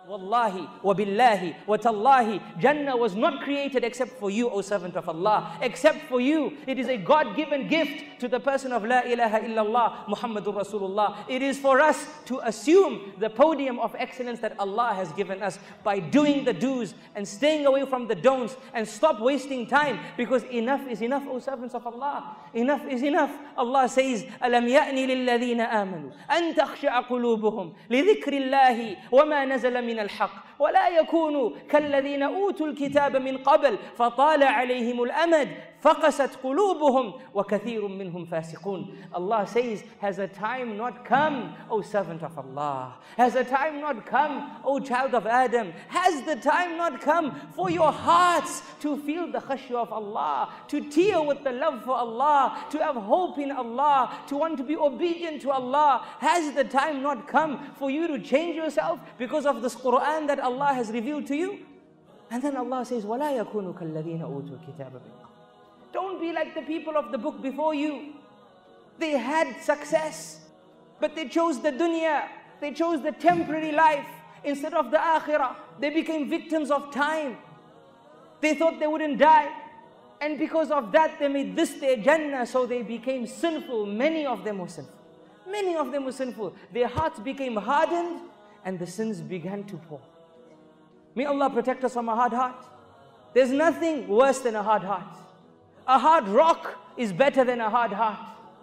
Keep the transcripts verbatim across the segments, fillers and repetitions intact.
Wallahi, wa billahi, wa tallahi, Jannah was not created except for you, O servant of Allah. Except for you. It is a God-given gift to the person of La ilaha illallah, Muhammadur Rasulullah. It is for us to assume the podium of excellence that Allah has given us by doing the do's and staying away from the don'ts, and stop wasting time, because enough is enough, O servants of Allah. Enough is enough. Allah says, أَلَمْ يَأْنِ لِلَّذِينَ آمَنُوا أَن تَخْشَعَ قُلُوبُهُمْ لِذِكْرِ اللَّهِ وَمَا نَزَلَ مِنَ الحق ولا يكونوا كالذين أوتوا الكتاب من قبل فطال عليهم الأمد فقست قلوبهم وكثير منهم فاسقون. Allah says, has a time not come, O servant of Allah? Has a time not come, O child of Adam? Has the time not come for your hearts to feel the khashya of Allah, to tear with the love for Allah, to have hope in Allah, to want to be obedient to Allah? Has the time not come for you to change yourself because of this Quran that Allah has revealed to you? And then Allah says, وَلَا يَكُونُوا كَالَّذِينَ أُوتُوا الْكِتَابَ مِنْ قَبْلِ. Don't be like the people of the book before you. They had success, but they chose the dunya. They chose the temporary life instead of the akhirah. They became victims of time. They thought they wouldn't die, and because of that they made this their Jannah, so they became sinful. Many of them were sinful. Many of them were sinful. Their hearts became hardened and the sins began to pour. May Allah protect us from a hard heart. There's nothing worse than a hard heart. A hard rock is better than a hard heart.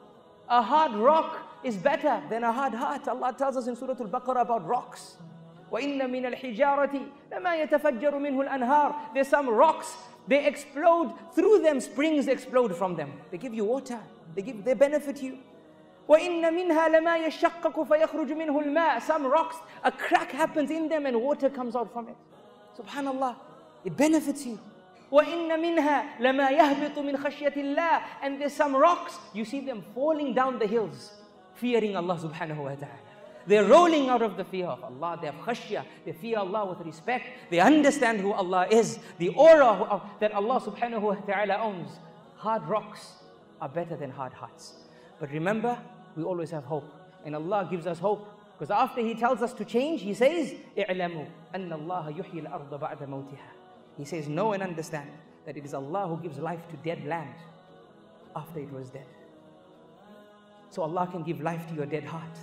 A hard rock is better than a hard heart. Allah tells us in Surah Al-Baqarah about rocks. وَإِنَّ مِنَ الْحِجَارَةِ لَمَا يَتَفَجَّرُ مِنْهُ الْأَنْهَارِ. There's some rocks, they explode, through them springs explode from them. They give you water, they, give, they benefit you. وَإِنَّ مِنْهَا لَمَا يَشَّقَّقُ فَيَخْرُجُ مِنْهُ الْمَاءِ. Some rocks, a crack happens in them and water comes out from it. Subhanallah, it benefits you. وَإِنَّ مِنْهَا لَمَا يَهْبِطُ مِنْ خَشْيَةِ اللَّهِ. And there's some rocks, you see them falling down the hills, fearing Allah subhanahu wa ta'ala. They're rolling out of the fear of Allah. They have khashya, they fear Allah with respect. They understand who Allah is, the aura that Allah subhanahu wa ta'ala owns. Hard rocks are better than hard hearts. But remember, we always have hope. And Allah gives us hope. Because after He tells us to change, He says, اِعْلَمُوا أَنَّ اللَّهَ يُحْيِي الْأَرْضَ بَعْدَ مَوْتِهَا. He says, know and understand that it is Allah who gives life to dead land after it was dead. So Allah can give life to your dead heart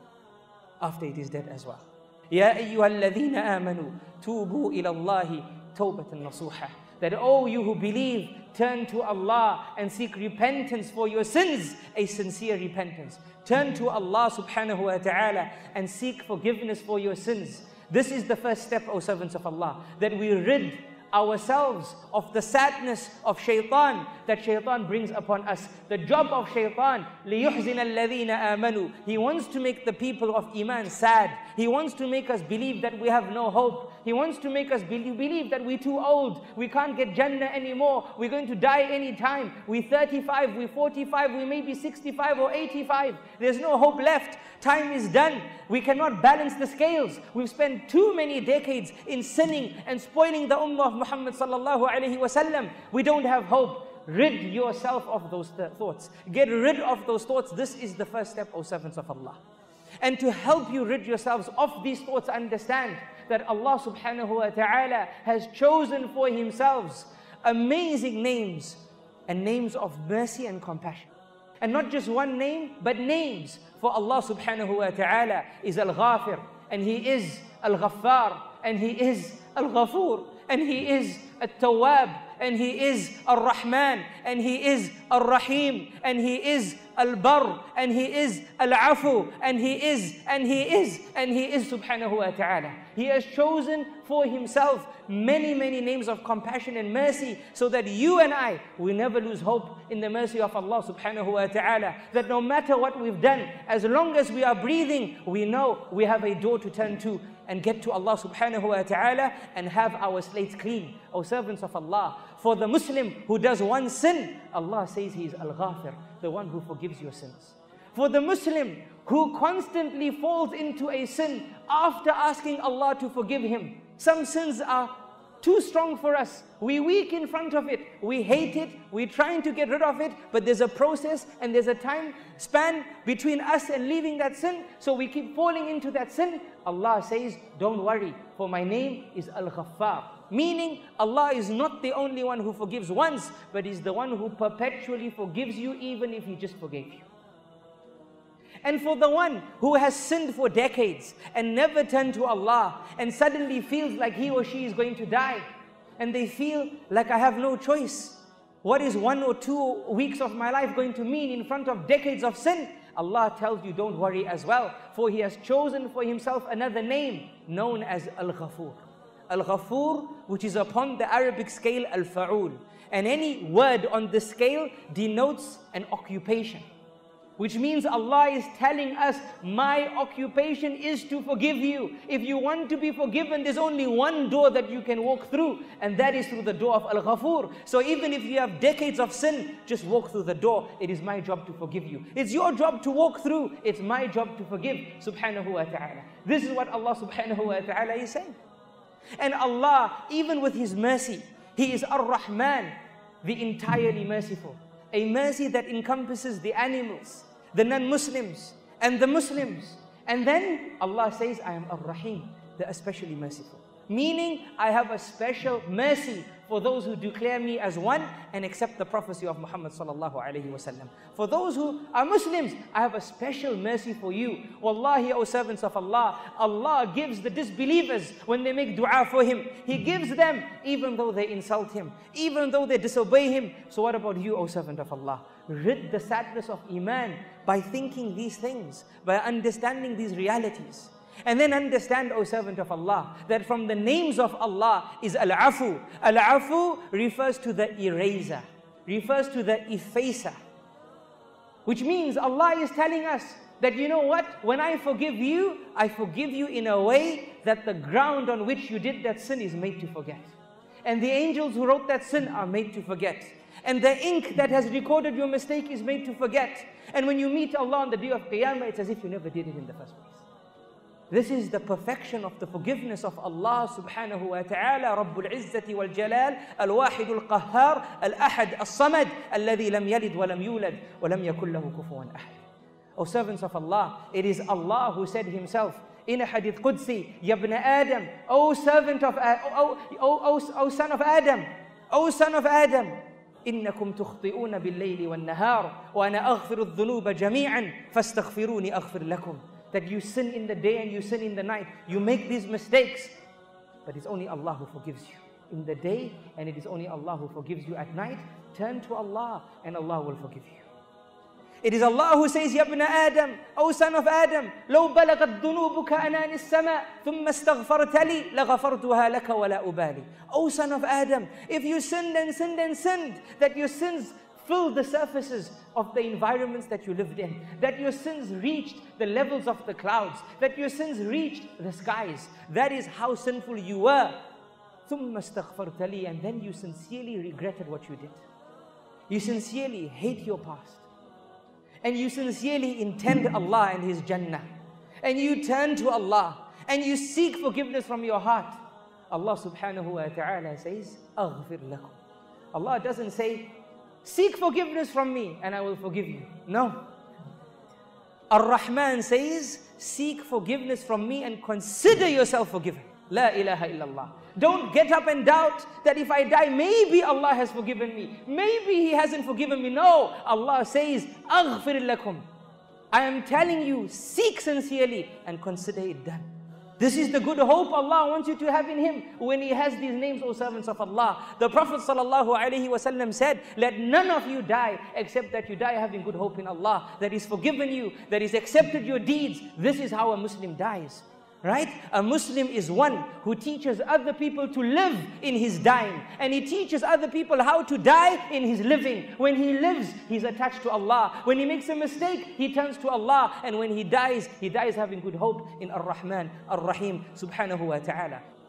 after it is dead as well. يَا أَيُّهَا الَّذِينَ آمَنُوا تُوبُوا إِلَى اللَّهِ تَوْبَةً نَصُوحًا. That, oh, you who believe, turn to Allah and seek repentance for your sins, a sincere repentance. Turn to Allah subhanahu wa ta'ala and seek forgiveness for your sins. This is the first step, O servants of Allah, that we rid ourselves of the sadness of shaitan that shaitan brings upon us. The job of shaitan, لِيُحْزِنَ الَّذِينَ آمَنُوا. He wants to make the people of Iman sad. He wants to make us believe that we have no hope. He wants to make us believe, believe that we're too old. We can't get Jannah anymore. We're going to die anytime. We're thirty-five, we're forty-five, we may be sixty-five or eighty-five. There's no hope left. Time is done. We cannot balance the scales. We've spent too many decades in sinning and spoiling the ummah of Muhammad sallallahu alayhi wa sallam. We don't have hope. Rid yourself of those th thoughts. Get rid of those thoughts. This is the first step, O servants of Allah. And to help you rid yourselves of these thoughts, understand that Allah subhanahu wa ta'ala has chosen for Himself amazing names and names of mercy and compassion. And not just one name, but names. For Allah subhanahu wa ta'ala is Al-Ghafir, and He is Al-Ghaffar, and He is Al-Ghafur, and He is Al-Tawwab, and He is Al-Rahman, and He is Al-Rahim, and He is Al-Barr, and He is Al-Afu, and He is, and He is, and He is subhanahu wa ta'ala. He has chosen for Himself many, many names of compassion and mercy, so that you and I, we never lose hope in the mercy of Allah subhanahu wa ta'ala. That no matter what we've done, as long as we are breathing, we know we have a door to turn to and get to Allah subhanahu wa ta'ala and have our slates clean. O servants of Allah, for the Muslim who does one sin, Allah says He is Al-Ghafir, the one who forgives your sins. For the Muslim who constantly falls into a sin after asking Allah to forgive him, some sins are too strong for us. We're weak in front of it. We hate it. We're trying to get rid of it. But there's a process and there's a time span between us and leaving that sin. So we keep falling into that sin. Allah says, don't worry, for my name is Al-Ghaffar. Meaning, Allah is not the only one who forgives once, but is the one who perpetually forgives you even if He just forgave you. And for the one who has sinned for decades and never turned to Allah and suddenly feels like he or she is going to die, and they feel like I have no choice. What is one or two weeks of my life going to mean in front of decades of sin? Allah tells you, don't worry as well, for He has chosen for Himself another name known as Al-Ghafur. Al-Ghafur, which is upon the Arabic scale Al-Fa'ul. And any word on the scale denotes an occupation. Which means Allah is telling us, my occupation is to forgive you. If you want to be forgiven, there's only one door that you can walk through, and that is through the door of Al-Ghafur. So even if you have decades of sin, just walk through the door. It is my job to forgive you. It's your job to walk through. It's my job to forgive, subhanahu wa ta'ala. This is what Allah subhanahu wa ta'ala is saying. And Allah, even with His mercy, He is Ar-Rahman, the entirely merciful. A mercy that encompasses the animals, the non-Muslims, and the Muslims. And then Allah says, I am Ar-Rahim, the especially merciful. Meaning, I have a special mercy for those who declare me as one and accept the prophecy of Muhammad sallallahu alayhi wa sallam. For those who are Muslims, I have a special mercy for you. Wallahi, O servants of Allah, Allah gives the disbelievers when they make dua for Him. He gives them even though they insult Him, even though they disobey Him. So what about you, O servant of Allah? Rid the sadness of Iman by thinking these things, by understanding these realities. And then understand, O servant of Allah, that from the names of Allah is Al-Afu. Al-Afu refers to the eraser, refers to the effacer. Which means Allah is telling us that, you know what? When I forgive you, I forgive you in a way that the ground on which you did that sin is made to forget. And the angels who wrote that sin are made to forget. And the ink that has recorded your mistake is made to forget. And when you meet Allah on the day of Qiyamah, it's as if you never did it in the first place. This is the perfection of the forgiveness of Allah subhanahu wa ta'ala, Rabbul Izzati wal Jalal, Al-Wahid al-Qahhar, Al-Ahad al-Samad, Alladhi lam yalid wa lam yulad, wa lam yakul lahu kufuwan ahad. O servants of Allah, it is Allah who said Himself in a hadith Qudsi, Ya ibn Adam, O servant of, O, o, o, o son of Adam, O son of Adam, إنكم تخطئون بالليل والنهار وأنا أغفر الذنوب جميعا فاستغفروني أغفر لكم. That you sin in the day and you sin in the night. You make these mistakes. But it's only Allah who forgives you in the day, and it is only Allah who forgives you at night. Turn to Allah and Allah will forgive you. It is Allah who says, Ya ibn Adam, O son of Adam, لو بلغت ذنوبك أنان السماء ثم استغفرت لي لغفرتها لك ولا أبالي. O son of Adam, if you sinned and sinned and sinned, that your sins filled the surfaces of the environments that you lived in, that your sins reached the levels of the clouds, that your sins reached the skies. That is how sinful you were. ثُمَّ اسْتَغْفَرْتَ لِي, and then you sincerely regretted what you did. You sincerely hate your past. And you sincerely intend Allah and His Jannah. And you turn to Allah. And you seek forgiveness from your heart. Allah subhanahu wa ta'ala says, أَغْفِرْ لَكُمْ. Allah doesn't say, seek forgiveness from me and I will forgive you. No. Ar-Rahman says, seek forgiveness from me and consider yourself forgiven. La ilaha illallah. Don't get up and doubt that if I die, maybe Allah has forgiven me. Maybe He hasn't forgiven me. No. Allah says, Aghfir lakum. I am telling you, seek sincerely and consider it done. This is the good hope Allah wants you to have in Him when He has these names, O servants of Allah. The Prophet sallallahu alaihi wasallam said, let none of you die except that you die having good hope in Allah, that He's forgiven you, that He's accepted your deeds. This is how a Muslim dies. Right? A Muslim is one who teaches other people to live in his dying. And he teaches other people how to die in his living. When he lives, he's attached to Allah. When he makes a mistake, he turns to Allah. And when he dies, he dies having good hope in Ar-Rahman, Ar-Rahim, subhanahu wa ta'ala.